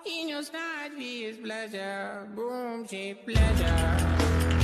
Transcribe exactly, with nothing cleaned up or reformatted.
Y no snart vi pleasure, boom, she pleasure.